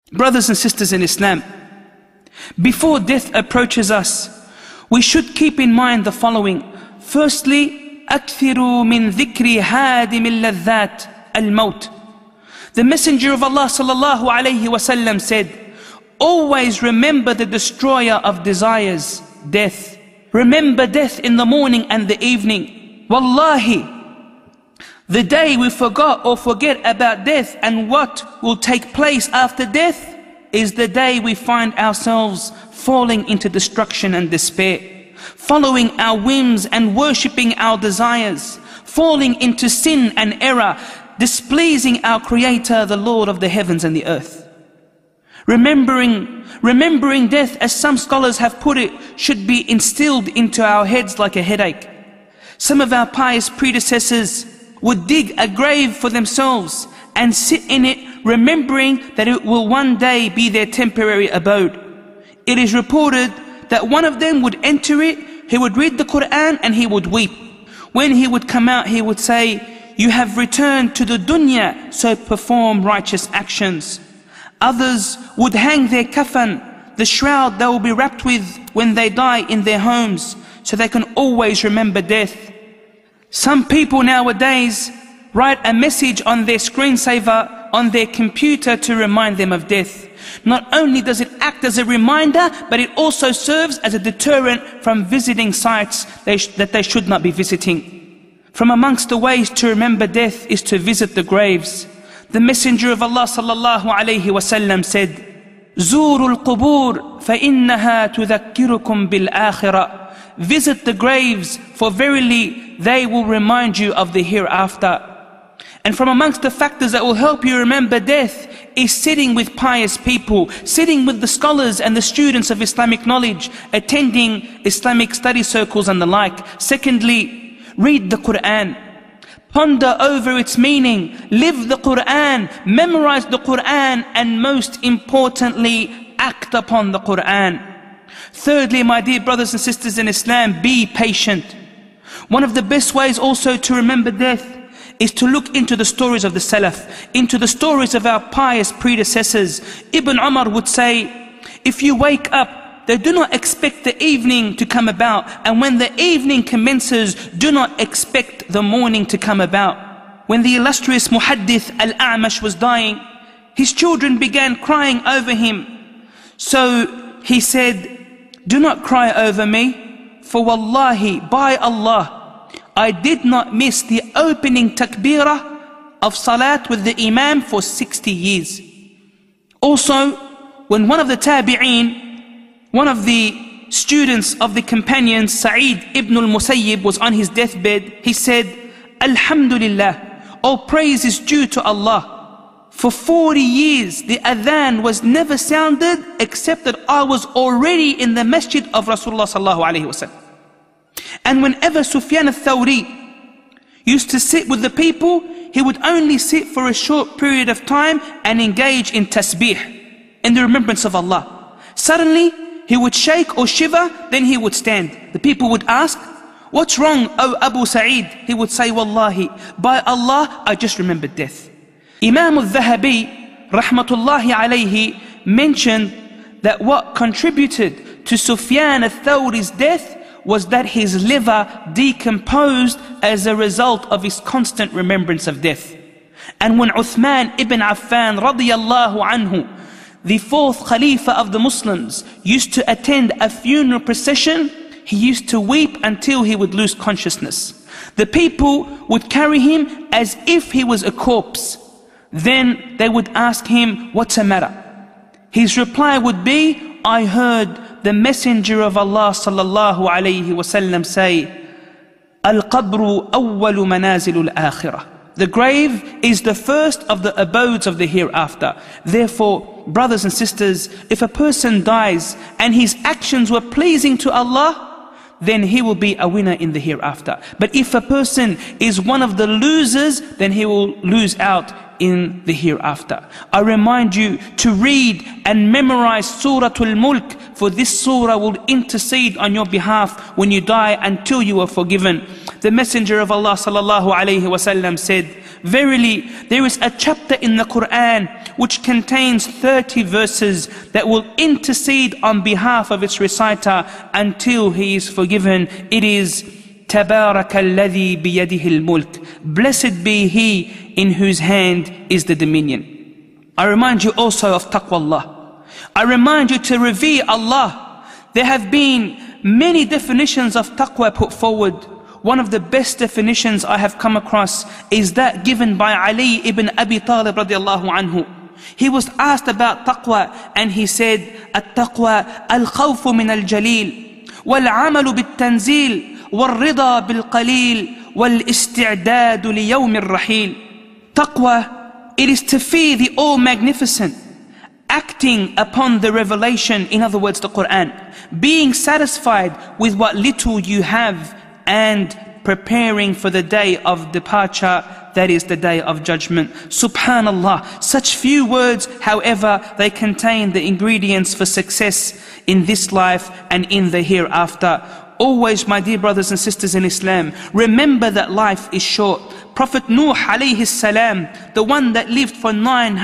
Brothers and sisters in Islam, before death approaches us, we should keep in mind the following. Firstly, أكثروا من ذكر هادم اللذات الموت. The Messenger of Allah sallallahu alayhi wasallam said, always remember the destroyer of desires, death. Remember death in the morning and the evening. Wallahi, the day we forgot or forget about death and what will take place after death is the day we find ourselves falling into destruction and despair, following our whims and worshipping our desires, falling into sin and error, displeasing our Creator, the Lord of the heavens and the earth. Remembering death, as some scholars have put it, should be instilled into our heads like a headache. Some of our pious predecessors would dig a grave for themselves and sit in it, remembering that it will one day be their temporary abode. It is reported that one of them would enter it, he would read the Quran and he would weep. When he would come out, he would say, "You have returned to the dunya, so perform righteous actions." Others would hang their kafan, the shroud they will be wrapped with when they die, in their homes, so they can always remember death. Some people nowadays write a message on their screensaver on their computer to remind them of death. Not only does it act as a reminder, but it also serves as a deterrent from visiting sites that they should not be visiting. From amongst the ways to remember death is to visit the graves. The Messenger of Allah sallallahu alayhi wasallam said, "Zuru al-qubur fa-innaha tudhakkirukum bil-akhirah." Visit the graves, for verily they will remind you of the hereafter. And from amongst the factors that will help you remember death is sitting with pious people, sitting with the scholars and the students of Islamic knowledge, attending Islamic study circles and the like. Secondly, read the Quran. Ponder over its meaning, live the Quran, memorize the Quran, and most importantly, act upon the Quran. Thirdly, my dear brothers and sisters in Islam, be patient. One of the best ways also to remember death is to look into the stories of the Salaf, into the stories of our pious predecessors. Ibn Umar would say, if you wake up, they do not expect the evening to come about, and when the evening commences, do not expect the morning to come about. When the illustrious Muhaddith Al-A'mash was dying, his children began crying over him. So he said, "Do not cry over me, for wallahi, by Allah, I did not miss the opening takbirah of salat with the Imam for 60 years. Also, when one of the tabi'een, one of the students of the companions, Sa'id ibn al-Musayyib, was on his deathbed, he said, "Alhamdulillah, all praise is due to Allah. For 40 years, the adhan was never sounded except that I was already in the masjid of Rasulullah sallallahu alayhi wasallam. And whenever Sufyan al-Thawri used to sit with the people, he would only sit for a short period of time and engage in tasbih, in the remembrance of Allah. Suddenly, he would shake or shiver, then he would stand. The people would ask, 'What's wrong, O Abu Sa'id?' He would say, 'Wallahi, by Allah, I just remembered death.'" Imam al-Dhahabi, rahmatullahi alayhi, mentioned that what contributed to Sufyan al-Thawri's death was that his liver decomposed as a result of his constant remembrance of death. And when Uthman ibn Affan radiyallahu anhu, the fourth Khalifa of the Muslims, used to attend a funeral procession, he used to weep until he would lose consciousness. The people would carry him as if he was a corpse. Then they would ask him, "What's the matter?" His reply would be, "I heard the Messenger of Allah sallallahu alayhi wasallam say, Al-qabru awwalu manazilul akhirah." The grave is the first of the abodes of the hereafter. Therefore, brothers and sisters, if a person dies and his actions were pleasing to Allah, then he will be a winner in the hereafter. But if a person is one of the losers, then he will lose out in the hereafter. I remind you to read and memorize Surah Al-Mulk, for this surah will intercede on your behalf when you die until you are forgiven. The Messenger of Allah sallallahu alayhi wasallam said, verily, there is a chapter in the Quran which contains 30 verses that will intercede on behalf of its reciter until he is forgiven. It is تَبَارَكَ الَّذِي بِيَدِهِ الْمُلْكِ. Blessed be he in whose hand is the dominion. I remind you also of taqwallah. I remind you to revere Allah. There have been many definitions of taqwa put forward. One of the best definitions I have come across is that given by Ali ibn Abi Talib radiallahu anhu. He was asked about taqwa and he said, التقوى الخوف من الجليل والعمل بالتنزيل والرضا بالقليل والاستعداد ليوم الرحيل. Taqwa, it is to fear the all-magnificent, acting upon the revelation, in other words the Quran, being satisfied with what little you have and preparing for the day of departure, that is the day of judgment. Subhanallah, such few words, however, they contain the ingredients for success in this life and in the hereafter. Always, my dear brothers and sisters in Islam, remember that life is short. Prophet Nuh alayhi salam, the one that lived for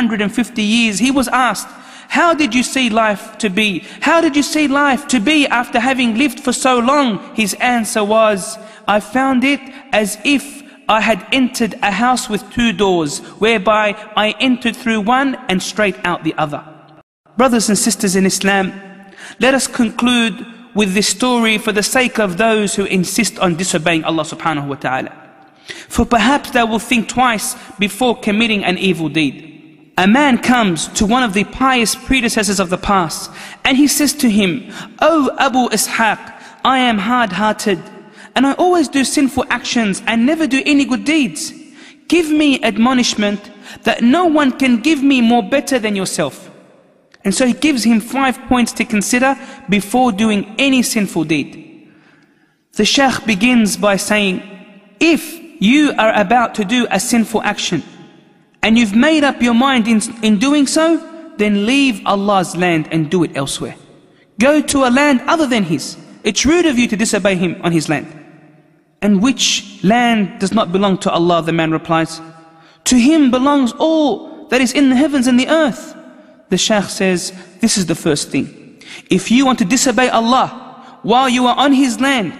950 years, he was asked, how did you see life to be? How did you see life to be after having lived for so long? His answer was, I found it as if I had entered a house with two doors, whereby I entered through one and straight out the other. Brothers and sisters in Islam, let us conclude with this story for the sake of those who insist on disobeying Allah subhanahu wa ta'ala. For perhaps they will think twice before committing an evil deed. A man comes to one of the pious predecessors of the past and he says to him, O Abu Ishaq, I am hard-hearted and I always do sinful actions and never do any good deeds. Give me admonishment that no one can give me more better than yourself. And so he gives him 5 points to consider before doing any sinful deed. The Shaykh begins by saying, if you are about to do a sinful action and you've made up your mind in doing so, then leave Allah's land and do it elsewhere. Go to a land other than His. It's rude of you to disobey Him on His land. And which land does not belong to Allah? The man replies, to Him belongs all that is in the heavens and the earth. The Shaykh says, this is the first thing. If you want to disobey Allah while you are on His land,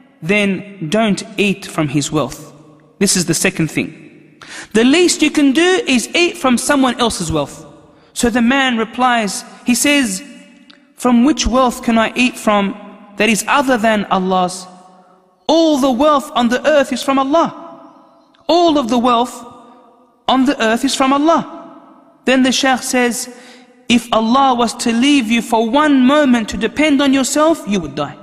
then don't eat from His wealth. This is the second thing. The least you can do is eat from someone else's wealth. So the man replies, he says, from which wealth can I eat from that is other than Allah's? All the wealth on the earth is from Allah. All of the wealth on the earth is from Allah. Then the Shaykh says, if Allah was to leave you for one moment to depend on yourself, you would die.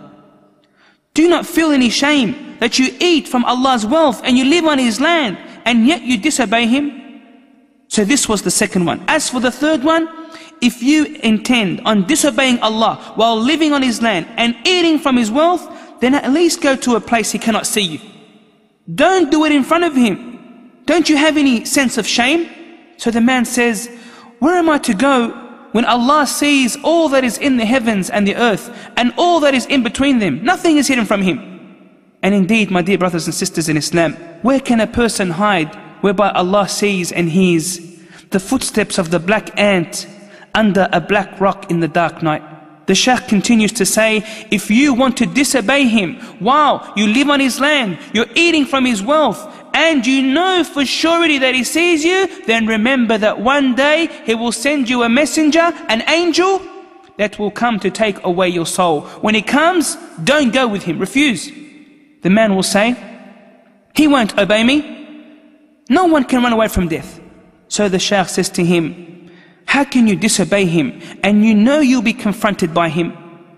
Do not feel any shame that you eat from Allah's wealth and you live on His land and yet you disobey Him. So this was the second one. As for the third one, if you intend on disobeying Allah while living on His land and eating from His wealth, then at least go to a place He cannot see you. Don't do it in front of Him. Don't you have any sense of shame? So the man says, where am I to go when Allah sees all that is in the heavens and the earth and all that is in between them? Nothing is hidden from Him. And indeed, my dear brothers and sisters in Islam, where can a person hide whereby Allah sees and hears the footsteps of the black ant under a black rock in the dark night? The Shaykh continues to say, if you want to disobey Him while you live on His land, you're eating from His wealth, and you know for surety that He sees you, then remember that one day He will send you a messenger, an angel, that will come to take away your soul. When He comes, don't go with Him, refuse. The man will say, He won't obey me. No one can run away from death. So the Shaykh says to him, how can you disobey Him and you know you'll be confronted by Him?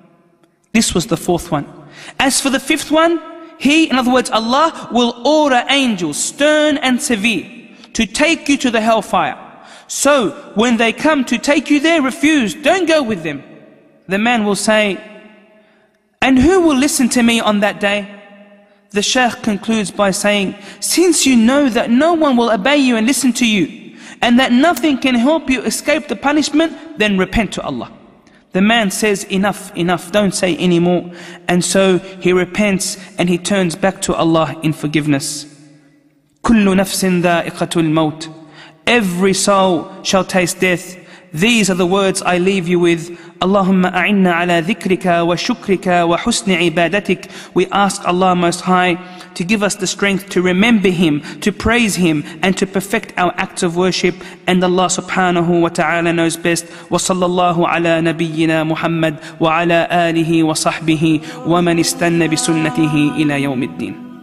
This was the fourth one. As for the fifth one, He, in other words Allah, will order angels, stern and severe, to take you to the hellfire. So when they come to take you there, refuse, don't go with them. The man will say, and who will listen to me on that day? The Shaykh concludes by saying, since you know that no one will obey you and listen to you, and that nothing can help you escape the punishment, then repent to Allah. The man says, enough, enough, don't say any more. And so he repents and he turns back to Allah in forgiveness. كل نفس ذائقة الموت. Every soul shall taste death. These are the words I leave you with. اللهم أعنا على ذكرك وشكرك وحسن عبادتك. We ask Allah Most High to give us the strength to remember Him, to praise Him, and to perfect our acts of worship. And Allah subhanahu wa ta'ala knows best. وصلى الله على نبينا محمد وعلى آله وصحبه ومن استنى بسنته إلى يوم الدين.